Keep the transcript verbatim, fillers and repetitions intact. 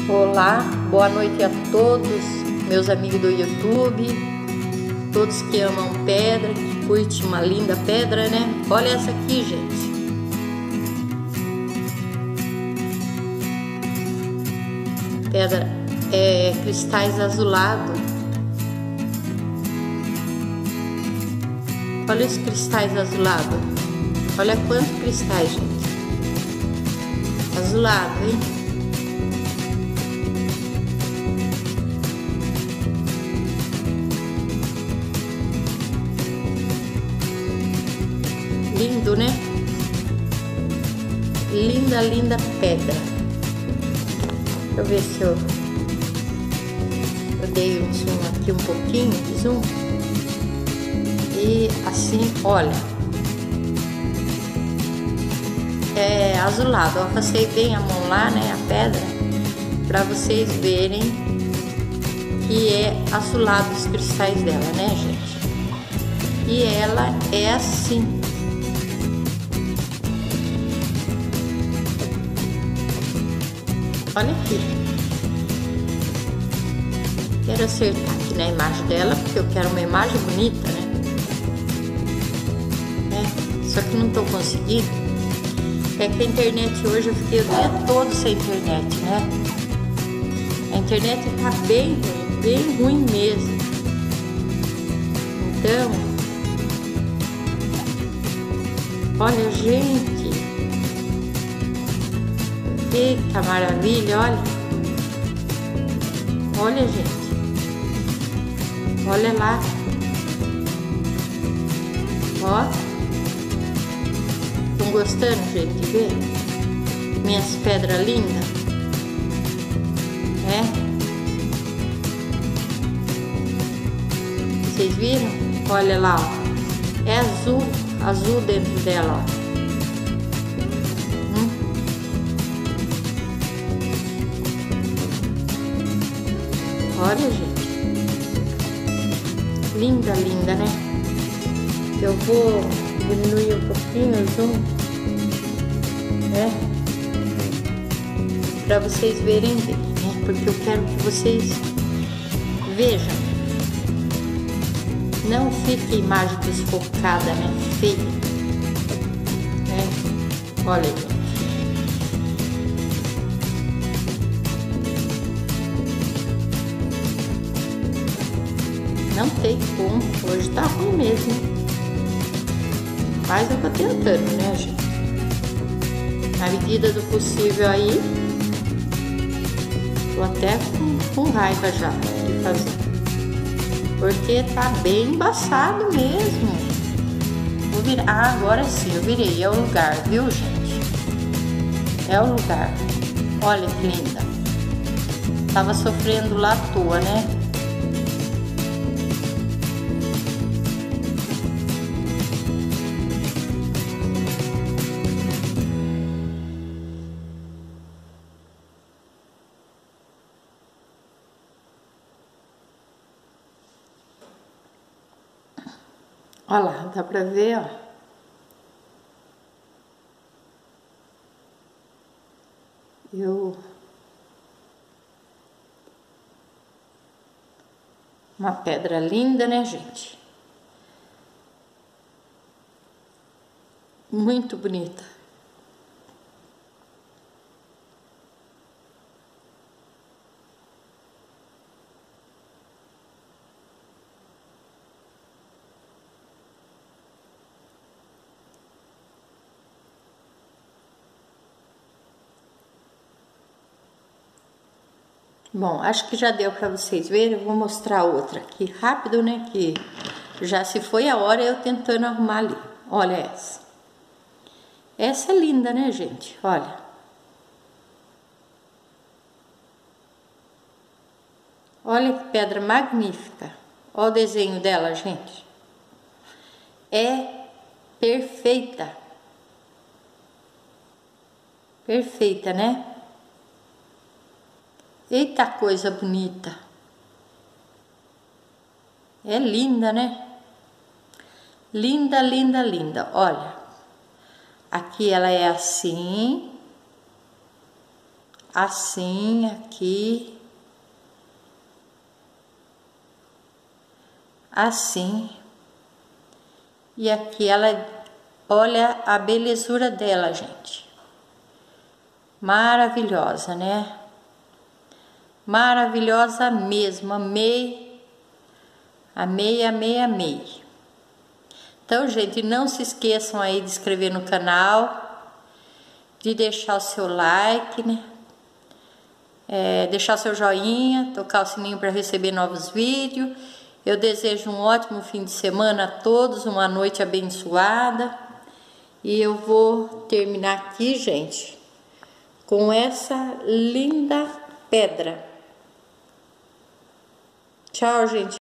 Olá, boa noite a todos, meus amigos do YouTube, todos que amam pedra, que curtem uma linda pedra, né? Olha essa aqui, gente. Pedra, é, cristais azulados. Olha os cristais azulados. Olha quantos cristais, gente. Azulado, hein? Lindo, né? Linda, linda pedra. Deixa eu ver se eu, eu dei um zoom aqui, um pouquinho de zoom. E assim, olha. É azulado. Eu passei bem a mão lá, né? A pedra. Pra vocês verem que é azulado os cristais dela, né, gente? E ela é assim. Olha aqui. Quero acertar aqui na imagem dela, porque eu quero uma imagem bonita, né? É, só que não tô conseguindo. É que a internet hoje, eu fiquei o dia todo sem internet, né? A internet tá bem ruim, bem ruim mesmo. Então, olha, gente. Eita maravilha, olha. Olha, gente. Olha lá. Ó. Estão gostando, gente, de ver? Minhas pedras lindas. É? Vocês viram? Olha lá, ó. É azul, azul dentro dela, ó. Olha, gente. Linda, linda, né? Eu vou diminuir um pouquinho o zoom, né? Pra vocês verem bem, né? Porque eu quero que vocês vejam. Não fique imagem desfocada, né? Feia. Né? Olha, gente. Não tem como, hoje tá ruim mesmo. Mas eu tô tentando, né, gente? Na medida do possível aí. Tô até com, com raiva já de fazer. Porque tá bem embaçado mesmo. Vou virar. Ah, agora sim, eu virei. É o lugar, viu, gente? É o lugar. Olha que linda. Tava sofrendo lá à toa, né? Olha lá, dá pra ver, ó. Eu... Uma pedra linda, né, gente? Muito bonita. Bom, acho que já deu para vocês verem. Eu vou mostrar outra aqui rápido, né? Que já se foi a hora eu tentando arrumar ali. Olha essa. Essa é linda, né, gente? Olha. Olha que pedra magnífica. Olha o desenho dela, gente. É perfeita. Perfeita, né? Eita coisa bonita. É linda, né? Linda, linda, linda. Olha. Aqui ela é assim. assim aqui, assim, e aqui ela, olha a belezura dela, gente, maravilhosa, né? Maravilhosa mesmo, amei, amei, amei, amei. Então, gente, não se esqueçam aí de inscrever no canal, de deixar o seu like, né? É, deixar seu joinha, tocar o sininho para receber novos vídeos. Eu desejo um ótimo fim de semana a todos, uma noite abençoada. E eu vou terminar aqui, gente, com essa linda pedra. Tchau, gente.